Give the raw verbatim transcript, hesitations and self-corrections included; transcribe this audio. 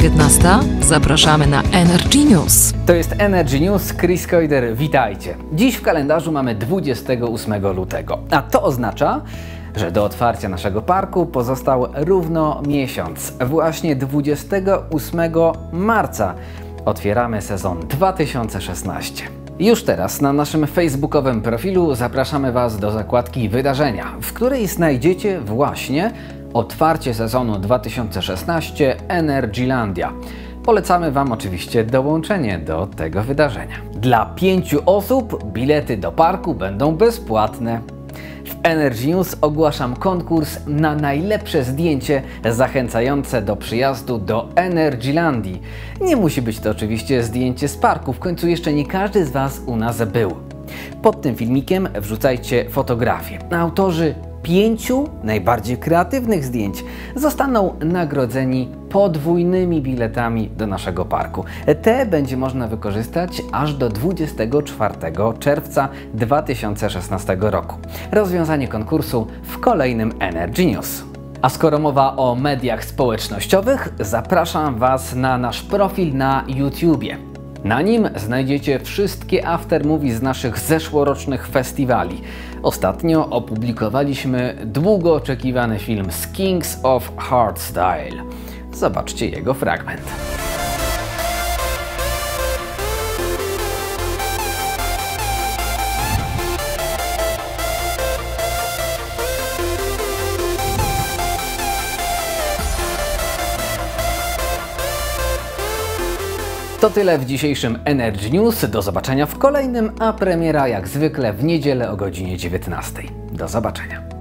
dziewiętnasta. Zapraszamy na Energy News. To jest Energy News, Chris Koider, witajcie. Dziś w kalendarzu mamy dwudziestego ósmego lutego, a to oznacza, że do otwarcia naszego parku pozostał równo miesiąc. Właśnie dwudziestego ósmego marca otwieramy sezon dwa tysiące szesnaście. Już teraz na naszym facebookowym profilu zapraszamy Was do zakładki Wydarzenia, w której znajdziecie właśnie otwarcie sezonu dwa tysiące szesnaście Energylandia. Polecamy Wam oczywiście dołączenie do tego wydarzenia. Dla pięciu osób bilety do parku będą bezpłatne. W Energy News ogłaszam konkurs na najlepsze zdjęcie zachęcające do przyjazdu do Energylandii. Nie musi być to oczywiście zdjęcie z parku, w końcu jeszcze nie każdy z Was u nas był. Pod tym filmikiem wrzucajcie fotografie. Autorzy pięciu najbardziej kreatywnych zdjęć zostaną nagrodzeni podwójnymi biletami do naszego parku. Te będzie można wykorzystać aż do dwudziestego czwartego czerwca dwa tysiące szesnastego roku. Rozwiązanie konkursu w kolejnym Energy News. A skoro mowa o mediach społecznościowych, zapraszam Was na nasz profil na YouTubie. Na nim znajdziecie wszystkie aftermovie z naszych zeszłorocznych festiwali. Ostatnio opublikowaliśmy długo oczekiwany film z Kings of Hardstyle. Zobaczcie jego fragment. To tyle w dzisiejszym Energy News. Do zobaczenia w kolejnym, a premiera jak zwykle w niedzielę o godzinie dziewiętnastej. Do zobaczenia.